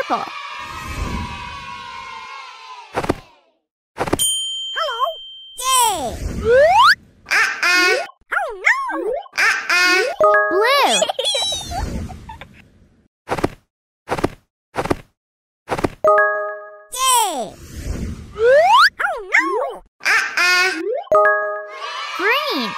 purple. Hello. Yay. Oh no. Blue. Yay. Oh no. Green.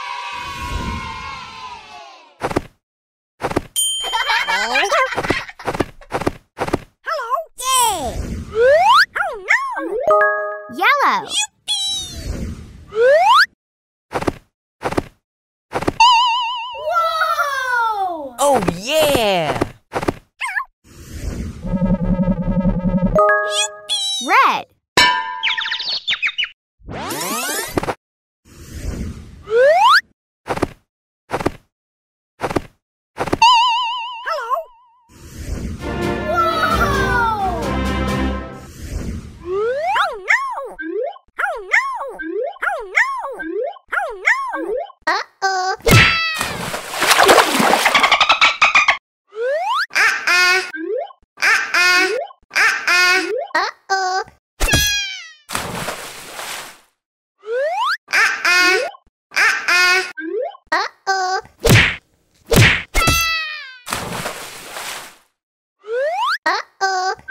Hello. Yay. Oh no. Yellow. Whoa! Oh, yeah! Red. Hello. Whoa! Oh no! Oh no! Oh no! Oh no! Uh-oh. Uh-oh. Uh-oh. Uh-oh.